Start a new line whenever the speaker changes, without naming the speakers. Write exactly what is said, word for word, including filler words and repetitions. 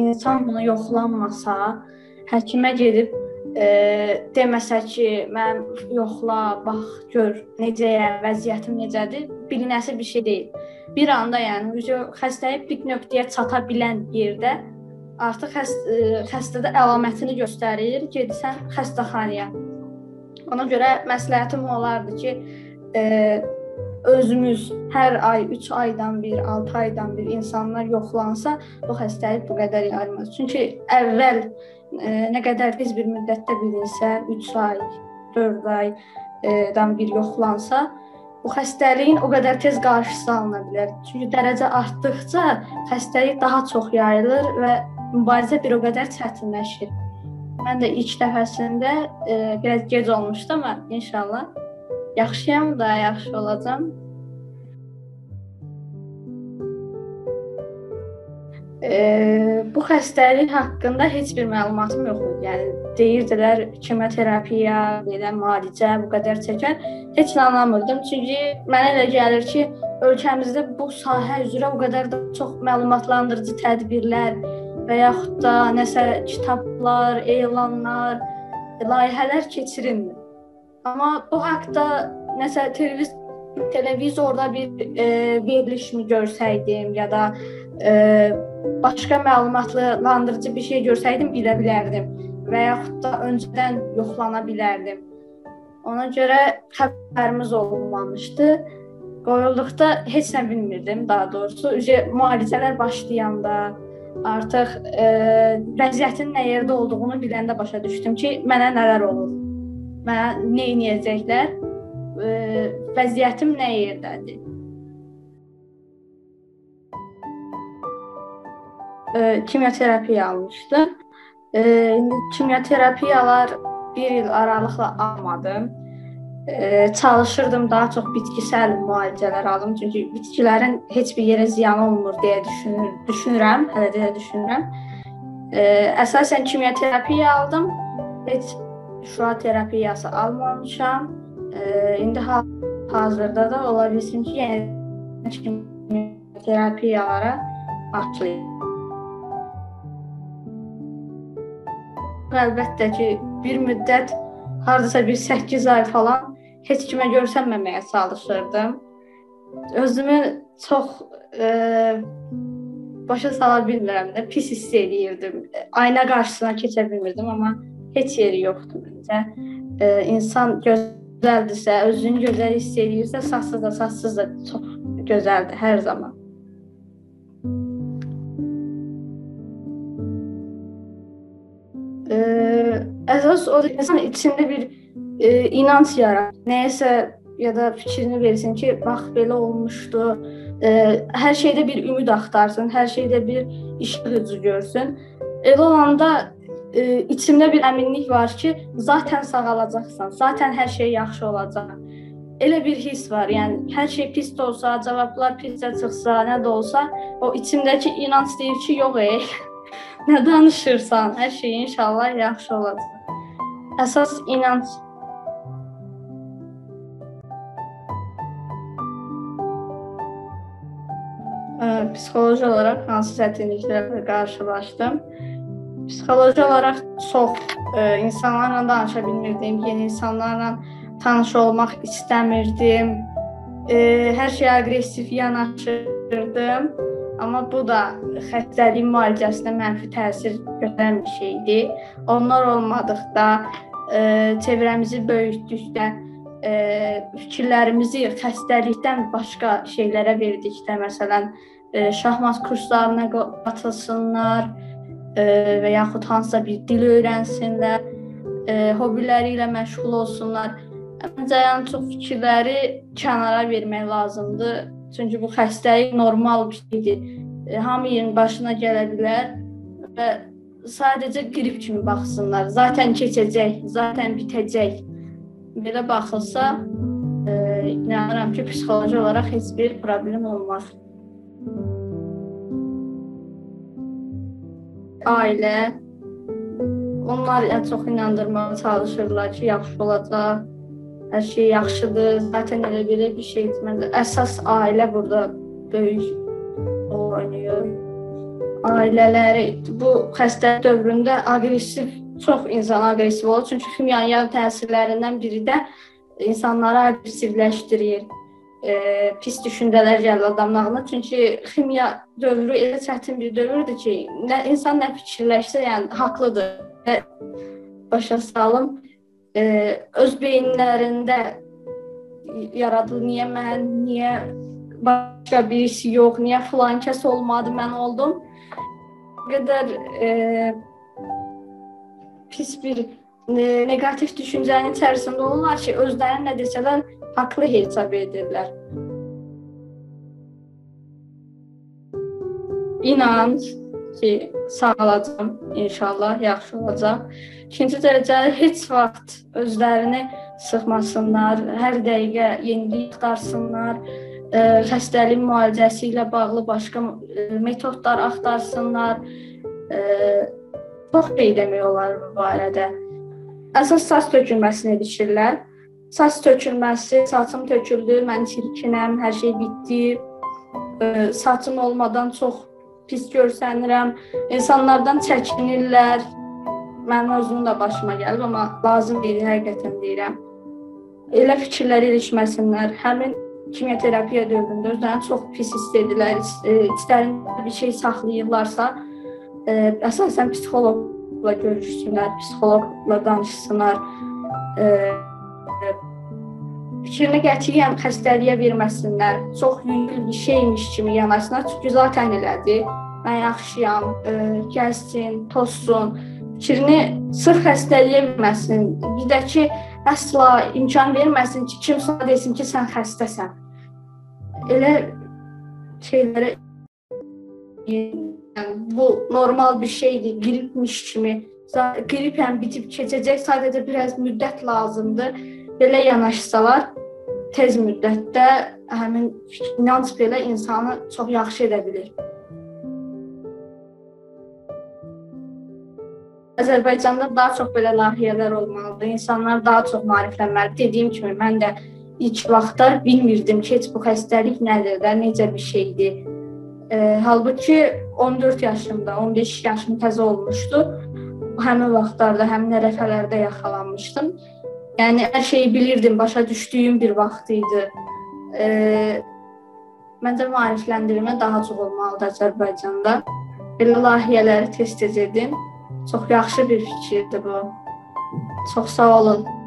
insan bunu yoxlanmasa, həkimə gedib e, deməsə ki, mən yoxla, bax, gör necəyəm, vəziyyətim necədir, bilinəsi bir şey deyil. Bir anda, yəni xəstəlik pik nöqtəyə çata bilən yerdə artıq xəst xəstədə əlamətini göstərir, gedirsən xəstəxanaya. Ona görə məsləhətim olardı ki, e, özümüz hər ay, üç aydan bir, altı aydan bir insanlar yoxlansa, o xəstəlik bu qədər yaymaz. Çünki əvvəl e, nə qədər tez bir müddətdə bilinsə, üç ay, dörd aydan bir yoxlansa, bu xəstəliyin o qədər tez qarşısı alına bilər. Çünki dərəcə artdıqca xəstəlik daha çox yayılır və mübarizə bir o qədər çətinləşir. Mən də ilk dəfəsində e, biraz gec olmuşdu, amma inşallah yaxşıyam da, yaxşı olacam. E, bu xəstəlik haqqında heç bir məlumatım yox idi. Yəni deyirdilər kimyoterapiya, belə müalicə bu qədər çəkər. Heç nə anlamırdım. Çünki mənə elə gəlir ki, ölkəmizdə bu sahə üzrə o qədər də çox məlumatlandırıcı tədbirlər və yaxud da nəsə kitablar, elanlar, layihələr keçirilmir. Amma bu haqda nəsə televiz televizorda bir e, verilişmi görsəydim ya da e, başqa məlumatlandırıcı bir şey görsəydim bilə bilərdim və yaxud da öncədən yoxlana bilərdim. Ona görə xəbərimiz olmamışdı. Qoyulduqda heç nə bilmirdim, daha doğrusu. Müalicələr başlayanda artıq e, vəziyyətin nə yerdə olduğunu biləndə başa düşdüm ki, mənə nələr olur, mənə nə edəcəklər, e, vəziyyətim nə yerdədir. E, kimyoterapiya almışdım. E, indi kimyoterapiyalar bir il aralıqla almadım. E, çalışırdım daha çox bitkisel müalicələr aldım. Çünki bitkilərin heç bir yerə ziyanı olmur deyə düşünür, düşünürəm, hələ də düşünürəm. E, əsasən kimyoterapiya aldım. Heç şua terapiyası almamışam. E, indi hazırda da ola bilsin ki, yəni kimyoterapiyalara başlayayım. Əlbəttə ki, bir müddət, hardasa bir səkkiz ay falan heç kimə görsənməməyə çalışırdım. Özümü çox e, başa sala bilmirəm də, pis hiss edirdim. Ayna qarşısına keçə bilmirdim, amma heç yeri yoxdur məncə. E, insan gözəldirsə, özünü gözəl hiss edirsə, saçsız da, saçsız da çox gözəldir hər zaman. E, əsas o insan içində bir e, inanc yarar. Nəyəsə ya da fikrini versin ki, bax belə olmuşdu. E, hər şeydə bir ümid axtarsın, hər şeydə bir işıq üzü görsün. Elə olanda e, içimdə bir əminlik var ki, zaten sağalacaqsan, zaten hər şey yaxşı olacaq. Elə bir his var. Yəni hər şey pis də olsa, cavablar piscə çıxsa, nə də olsa, o içimdəki inanc deyir ki, yox ey. Nə danışırsan, hər şey inşallah yaxşı olacaq. Əsas inanc. Psixoloji olaraq hansı çətinliklərlə qarşılaşdım? Psixoloji olaraq çox e, insanlarla danışa bilmirdim, yeni insanlarla tanış olmaq istəmirdim. E, hər şeyə aqressiv yanaşırdım. Amma bu da xəstəliyin müalicəsinə mənfi təsir göstərən bir şeydir. Onlar olmadıqda, e, çevrəmizi böyütdükdə, e, fikirlərimizi xəstəlikdən başqa şeylərə verdikdə, məsələn, e, şahmat kurslarına qatılsınlar e, və yaxud hansısa bir dil öyrənsinlər, e, hobiləri ilə məşğul olsunlar. Məncə, yəni çox fikirləri kənara vermək lazımdır. Çünki bu xəstəlik normal bir şeydir. E, hamının başına gələ bilər və sadəcə qrip kimi baxsınlar. Zaten keçəcək, zaten bitəcək. Belə baxılsa, e, inanıram ki, psixoloji olaraq heç bir problem olmaz. Ailə, onlar ən çox inandırmağa çalışırlar ki, yaxşı olacaq. Hər şey yaxşıdır, zaten elə belə bir şeydir. Əsas ailə burada böyük rol oynayır. ailələri bu xəstəlik dövründə aqressiv, çox insan aqressiv olur. Çünki kimyəvi təsirlərindən biri də insanları aqressivləşdirir. E, pis düşüncələr gəlir adamın ağlına. Çünki ximiya dövrü elə çətin bir dövrdür ki, nə, insan nə fikirləşsə, yəni haqlıdır. Başa salım, e, öz beyinlərində yaradılır. Niyə mən, niyə başqa birisi yox, niyə filan kəs olmadı, mən oldum. Bu qədər e, pis bir e, negativ düşüncənin içərisində olurlar ki, özlərini nə desələr haqlı hesab edirlər. İnan ki, sağalacam, inşallah yaxşı olacaq. İkinci dərəcədə heç vaxt özlərini sıxmasınlar, hər dəqiqə yenilik axtarsınlar, ə, xəstəliyin müalicəsi ilə bağlı başqa ə, metodlar axtarsınlar. Ə, çox şey demək olar bu barədə. Əsas saç tökülməsini ilişirlər. Saç tökülməsi, saçım töküldü, mən çirkinəm, hər şey bitdi, ə, saçım olmadan çox pis görsənirəm, insanlardan çəkinirlər. Mənim özümün də başıma gəlib, amma lazım deyil, həqiqətən deyirəm. Elə fikirləri ilişməsinlər. Həmin kimyoterapiya dövründə özlərini çox pis hiss edirlər, içlərində bir şey saxlayırlarsa, ə, əsasən psixoloqla görüşsünlər, psixoloqla danışsınlar. Ə, fikrini qətiyyən xəstəliyə verməsinlər, çox yüngül bir şeymiş kimi yanaşsınlar. Çünki zaten elədi, mən yaxşıyam, ə, gəlsin, tozsun. Fikrini sırf xəstəliyə verməsin, bir də ki, əsla imkan verməsin ki, kim sana desin ki, sən xəstəsən. Elə şeylərə, yəni, bu normal bir şeydir, qripmiş kimi. Qripən bitib keçəcək, sadəcə biraz müddət lazımdır. Belə yanaşsalar, tez müddətdə həmin inanc belə insanı çox yaxşı edə bilir. Azərbaycanda daha çox belə layihələr olmalıdır, insanlar daha çox maariflənməlidir. Dediyim kimi, mən də ilk vaxtlar bilmirdim ki, heç bu xəstəlik nədir də, necə bir şeydir. E, halbuki on dörd yaşımda, on beş yaşım təzə olmuşdu. Həmin vaxtlarda, həmin ərəfələrdə yaxalanmışdım. Yəni, hər şeyi bilirdim, başa düşdüyüm bir vaxt idi. E, məncə maarifləndirmə daha çox olmalıdır Azərbaycanda. Belə layihələri tez-tez edin. Çox yaxşı bir fikirdir bu. Çox sağ olun.